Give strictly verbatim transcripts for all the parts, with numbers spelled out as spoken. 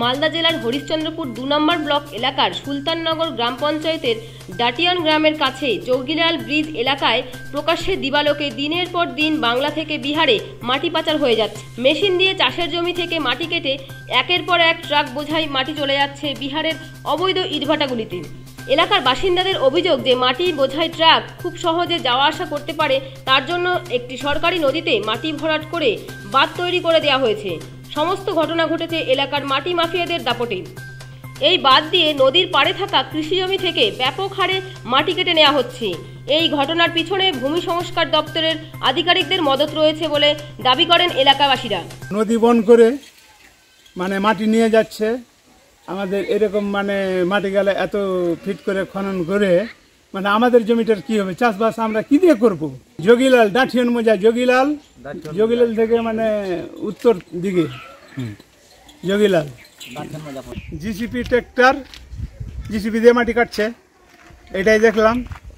মালদা জেলার হরিশ্চন্দ্রপুর দু নম্বর ব্লক এলাকার সুলতাননগর গ্রাম পঞ্চায়েতের ডাটিয়ান গ্রামের কাছে যোগীলাল ব্রিজ এলাকায় প্রকাশ্যে দিবালোকে দিনের পর দিন বাংলা থেকে বিহারে মাটি পাচার হয়ে যাচ্ছে। মেশিন দিয়ে চাষের জমি থেকে মাটি কেটে একের পর এক ট্রাক বোঝাই মাটি চলে যাচ্ছে বিহারের অবৈধ ইটভাটাগুলিতে। এলাকার বাসিন্দাদের অভিযোগ যে মাটি বোঝাই ট্রাক খুব সহজে যাওয়া আসা করতে পারে, তার জন্য একটি সরকারি নদীতে মাটি ভরাট করে বাঁধ তৈরি করে দেওয়া হয়েছে। সমস্ত ঘটনা ঘটেছে এলাকার মাটি মাফিয়াদের দাপটে। এই বাঁধ দিয়ে নদীর পাড়ে থাকা কৃষি জমি থেকে ব্যাপক হারে মাটি কেটে নেওয়া হচ্ছে। এই ঘটনার পিছনে ভূমি সংস্কার দপ্তরের আধিকারিকদের মদত রয়েছে বলে দাবি করেন এলাকাবাসীরা। নদী বন করে মানে মাটি নিয়ে যাচ্ছে আমাদের, এরকম মানে মাটি গেলে এত ফিট করে খনন করে মানে আমাদের জমিটার কি হবে, চাষবাস আমরা কি দিয়ে করবো? যোগীলাল ডাঠিয়ান মজা যোগীলাল যোগীলাল থেকে মানে উত্তর দিকে যোগীলাল জিসিপি ট্রাক্টর জিসিপি দিয়ে মাটি কাটছে, এটাই দেখলাম।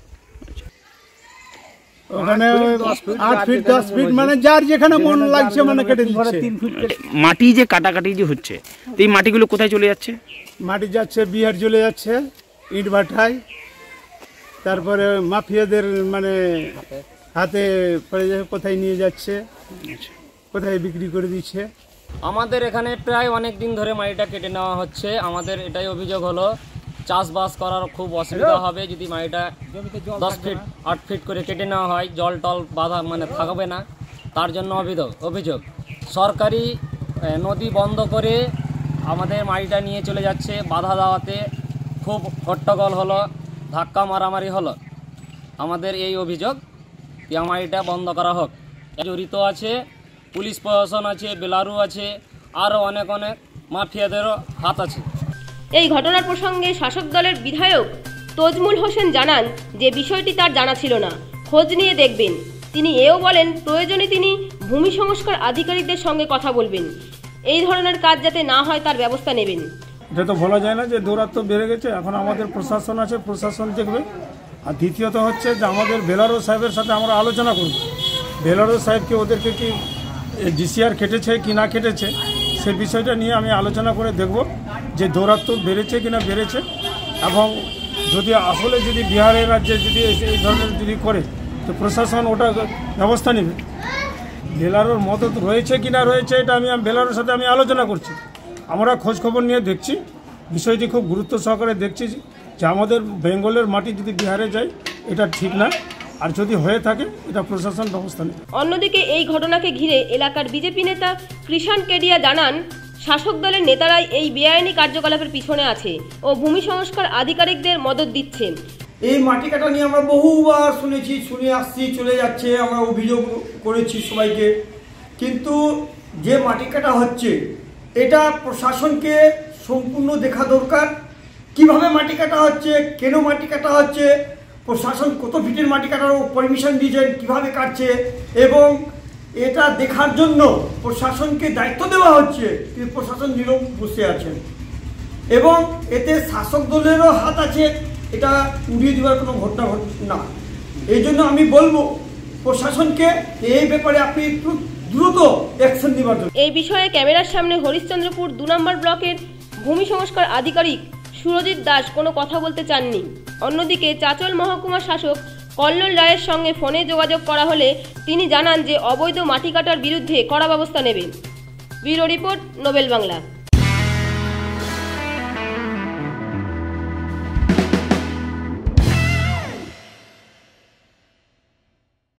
ওখানে আট ফিট দশ ফিট মানে যার যেখানে মন লাগছে মানে কেটে দিচ্ছে। মাটি যে কাটাকাটি যে হচ্ছে, এই মাটিগুলো কোথায় চলে যাচ্ছে? মাটি যাচ্ছে বিহার চলে যাচ্ছে ইট ভাটায়, তারপরে মাফিয়াদের মানে হাতে পড়ে যাচ্ছে, কোথায় নিয়ে যাচ্ছে, কোথায় বিক্রি করে দিচ্ছে। আমাদের এখানে প্রায় অনেক দিন ধরে মাটিটা কেটে নেওয়া হচ্ছে। আমাদের এটাই অভিযোগ হলো চাষবাস করার খুব অসুবিধা হবে যদি মাটিটা দশ ফিট আট ফিট করে কেটে নেওয়া হয়, জল টল বাধা মানে থাকবে না। তার জন্য অভিযোগ অভিযোগ সরকারি নদী বন্ধ করে আমাদের মাটিটা নিয়ে চলে যাচ্ছে। বাধা দেওয়াতে খুব হট্টগোল হলো, ধাক্কা মারামারি হলো। আমাদের এই অভিযোগ যে মাটিটা বন্ধ করা হোক। জড়িত আছে পুলিশ প্রশাসন আছে, বেলারু আছে, আরও অনেক অনেক মাফিয়াদেরও হাত আছে। এই ঘটনার প্রসঙ্গে শাসক দলের বিধায়ক তজমুল হোসেন জানান যে বিষয়টি তার জানা ছিল না, খোঁজ নিয়ে দেখবেন। তিনি এও বলেন প্রয়োজনে তিনি ভূমি সংস্কার আধিকারিকদের সঙ্গে কথা বলবেন, এই ধরনের কাজ যাতে না হয় তার ব্যবস্থা নেবেন। এটা তো বলা যায় না যে দৌরাত্ম্য বেড়ে গেছে, এখন আমাদের প্রশাসন আছে, প্রশাসন দেখবে। আর দ্বিতীয়ত হচ্ছে যে আমাদের বেলারো সাহেবের সাথে আমরা আলোচনা করব, বেলারো সাহেবকে ওদেরকে কি ডিসিআর কেটেছে কি না কেটেছে সে বিষয়টা নিয়ে আমি আলোচনা করে দেখব যে দৌরাত্ম্য বেড়েছে কিনা বেড়েছে, এবং যদি আসলে যদি বিহারের রাজ্যে যদি এই ধরনের যদি করে তো প্রশাসন ওটা ব্যবস্থা নেবে। বেলারোর মদত রয়েছে কিনা রয়েছে এটা আমি বেলারোর সাথে আমি আলোচনা করছি। আমরা খোঁজ খবর নিয়ে দেখছি, বিষয়টি খুব গুরুত্ব সহকারে দেখছি যে আমাদের বেঙ্গলের মাটি যদি বিহারে যায় এটা ঠিক না, আর যদি হয়ে থাকে এটা প্রশাসন ব্যবস্থা নেবে। অন্যদিকে এই ঘটনাকে ঘিরে এলাকার বিজেপি নেতা কৃষাণ কেডিয়া জানান শাসক দলের নেতারাই এই বেআইনি কার্যকলাপের পিছনে আছে ও ভূমি সংস্কার আধিকারিকদের মদত দিচ্ছেন। এই মাটি কাটা নিয়ে আমরা বহুবার শুনেছি, শুনে আসছি, চলে যাচ্ছে, আমরা অভিযোগ করেছি সবাইকে। কিন্তু যে মাটি কাটা হচ্ছে এটা প্রশাসনকে সম্পূর্ণ দেখা দরকার। কিভাবে মাটি কাটা হচ্ছে, কেন মাটি কাটা হচ্ছে, প্রশাসন কত ফিটের মাটি কাটার পারমিশন দিয়েছেন, কীভাবে কাটছে, এবং এটা দেখার জন্য প্রশাসনকে দায়িত্ব দেওয়া হচ্ছে, কিন্তু প্রশাসন নীরব বসে আছেন এবং এতে শাসক দলেরও হাত আছে, এটা উড়িয়ে দেওয়ার কোনো ঘটনা না। এই জন্য আমি বলবো প্রশাসনকে এই ব্যাপারে আপনি একটু দ্রুত অ্যাকশন নেওয়ার জন্য। এই বিষয়ে ক্যামেরার সামনে হরিশ্চন্দ্রপুর দু নম্বর ব্লকের ভূমি সংস্কার আধিকারিক সুরজিৎ দাস কোনো কথা বলতে চাননি। অন্যদিকে চাচল মহকুমা শাসক কল্লোল রায়ের সঙ্গে ফোনে যোগাযোগ করা হলে তিনি জানান যে অবৈধ মাটি কাটার বিরুদ্ধে কড়া ব্যবস্থা নেবেন। Bureau report, Nobel Bangla.